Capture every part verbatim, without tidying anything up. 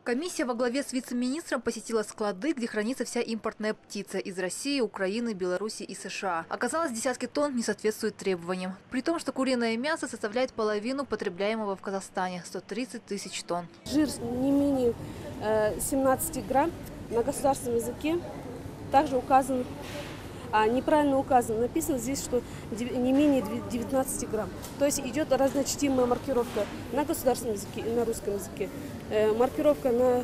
Комиссия во главе с вице-министром посетила склады, где хранится вся импортная птица из России, Украины, Беларуси и США. Оказалось, десятки тонн не соответствуют требованиям. При том, что куриное мясо составляет половину потребляемого в Казахстане – сто тридцать тысяч тонн. Жир не менее семнадцати грамм на государственном языке. Также указан, а, неправильно указано, написано здесь, что не менее девятнадцати грамм. То есть идет разночтимая маркировка на государственном языке и на русском языке. Э, маркировка на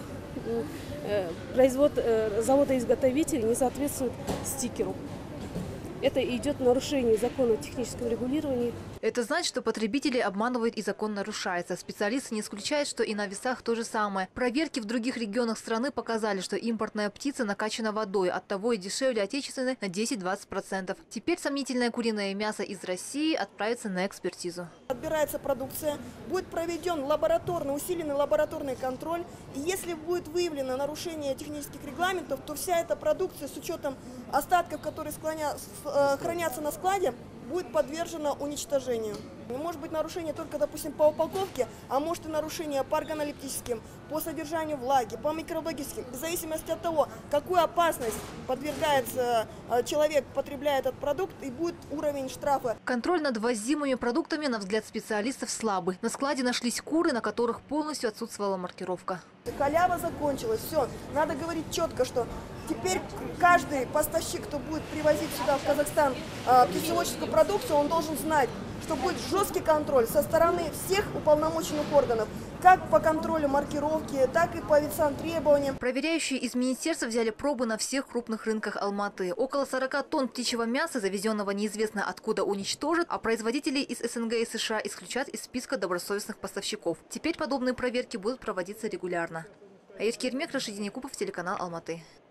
э, производ э, завода-изготовителя не соответствует стикеру. Это идет нарушение закона о техническом регулировании. Это значит, что потребители обманывают и закон нарушается. Специалисты не исключают, что и на весах то же самое. Проверки в других регионах страны показали, что импортная птица накачана водой, оттого и дешевле отечественной на десять-двадцать процентов. Теперь сомнительное куриное мясо из России отправится на экспертизу. Отбирается продукция, будет проведен лабораторный, усиленный лабораторный контроль. И если будет выявлено нарушение технических регламентов, то вся эта продукция с учетом остатков, которые склоня... хранятся на складе, будет подвержена уничтожению. Может быть нарушение только, допустим, по упаковке, а может и нарушение по органолептическим, по содержанию влаги, по микробиологическим. В зависимости от того, какую опасность подвергается человек, потребляя этот продукт, и будет уровень штрафа. Контроль над ввозимыми продуктами, на взгляд специалистов, слабый. На складе нашлись куры, на которых полностью отсутствовала маркировка. Халява закончилась. Все, надо говорить четко, что теперь каждый поставщик, кто будет привозить сюда, в Казахстан, птицеводческую продукцию, он должен знать, что будет жесткий контроль со стороны всех уполномоченных органов, как по контролю маркировки, так и по ветсантребованиям. Проверяющие из министерства взяли пробы на всех крупных рынках Алматы. Около сорока тонн птичьего мяса, завезенного неизвестно откуда, уничтожат, а производителей из СНГ и США исключат из списка добросовестных поставщиков. Теперь подобные проверки будут проводиться регулярно. Аид Кермек, Рашидин Якупов, телеканал Алматы.